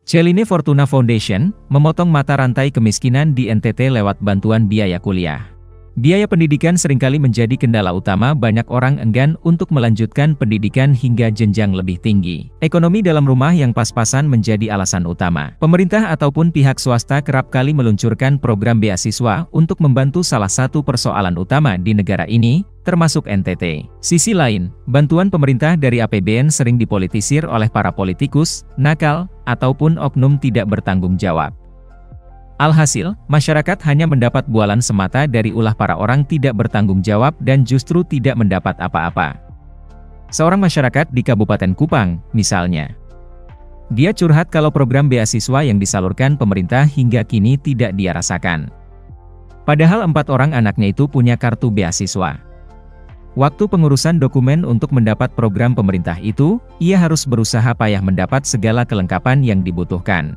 Celine Fortuna Foundation memotong mata rantai kemiskinan di NTT lewat bantuan biaya kuliah. Biaya pendidikan seringkali menjadi kendala utama banyak orang enggan untuk melanjutkan pendidikan hingga jenjang lebih tinggi. Ekonomi dalam rumah yang pas-pasan menjadi alasan utama. Pemerintah ataupun pihak swasta kerap kali meluncurkan program beasiswa untuk membantu salah satu persoalan utama di negara ini, termasuk NTT. Sisi lain, bantuan pemerintah dari APBN sering dipolitisir oleh para politikus, nakal, ataupun oknum tidak bertanggung jawab. Alhasil, masyarakat hanya mendapat bualan semata dari ulah para orang tidak bertanggung jawab dan justru tidak mendapat apa-apa. Seorang masyarakat di Kabupaten Kupang, misalnya. Dia curhat kalau program beasiswa yang disalurkan pemerintah hingga kini tidak dia rasakan. Padahal 4 orang anaknya itu punya kartu beasiswa. Waktu pengurusan dokumen untuk mendapat program pemerintah itu, ia harus berusaha payah mendapat segala kelengkapan yang dibutuhkan.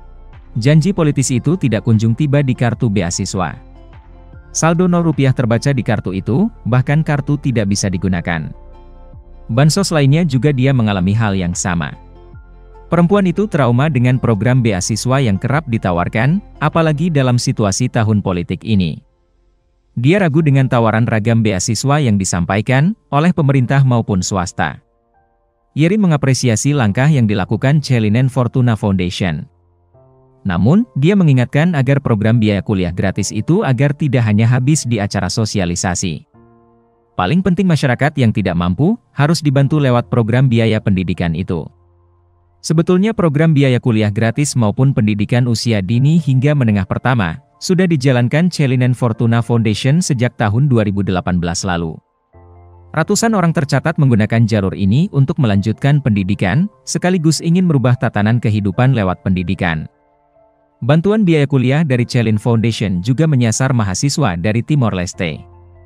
Janji politisi itu tidak kunjung tiba di kartu beasiswa. Saldo 0 rupiah terbaca di kartu itu, bahkan kartu tidak bisa digunakan. Bansos lainnya juga dia mengalami hal yang sama. Perempuan itu trauma dengan program beasiswa yang kerap ditawarkan, apalagi dalam situasi tahun politik ini. Dia ragu dengan tawaran ragam beasiswa yang disampaikan oleh pemerintah maupun swasta. Yeri mengapresiasi langkah yang dilakukan Celine Fortuna Foundation. Namun, dia mengingatkan agar program biaya kuliah gratis itu agar tidak hanya habis di acara sosialisasi. Paling penting masyarakat yang tidak mampu, harus dibantu lewat program biaya pendidikan itu. Sebetulnya program biaya kuliah gratis maupun pendidikan usia dini hingga menengah pertama, sudah dijalankan Celine Fortuna Foundation sejak tahun 2018 lalu. Ratusan orang tercatat menggunakan jalur ini untuk melanjutkan pendidikan, sekaligus ingin merubah tatanan kehidupan lewat pendidikan. Bantuan biaya kuliah dari Celine Foundation juga menyasar mahasiswa dari Timor Leste.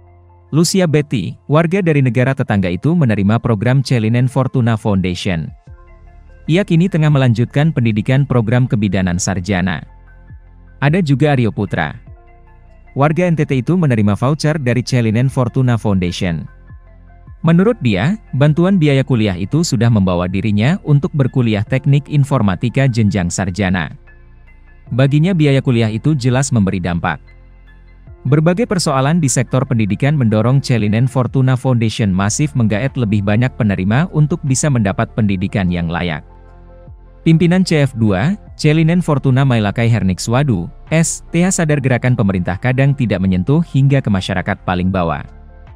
Lucia Betty, warga dari negara tetangga itu menerima program Celine Fortuna Foundation. Ia kini tengah melanjutkan pendidikan program kebidanan sarjana. Ada juga Aryo Putra. Warga NTT itu menerima voucher dari Celine Fortuna Foundation. Menurut dia, bantuan biaya kuliah itu sudah membawa dirinya untuk berkuliah teknik informatika jenjang sarjana. Baginya biaya kuliah itu jelas memberi dampak. Berbagai persoalan di sektor pendidikan mendorong Celine Fortuna Foundation masif menggaet lebih banyak penerima untuk bisa mendapat pendidikan yang layak. Pimpinan CF2, Celine Fortuna Mailakai Hernikswadu, S.Th sadar gerakan pemerintah kadang tidak menyentuh hingga ke masyarakat paling bawah.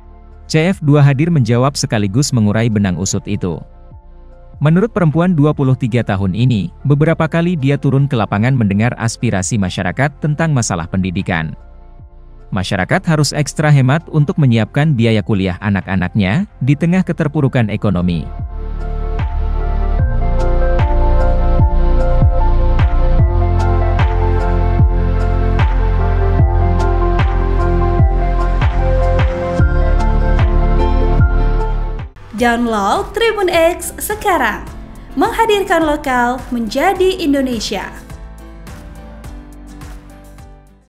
CF2 hadir menjawab sekaligus mengurai benang usut itu. Menurut perempuan 23 tahun ini, beberapa kali dia turun ke lapangan mendengar aspirasi masyarakat tentang masalah pendidikan. Masyarakat harus ekstra hemat untuk menyiapkan biaya kuliah anak-anaknya di tengah keterpurukan ekonomi. Download Tribun X sekarang, menghadirkan lokal menjadi Indonesia.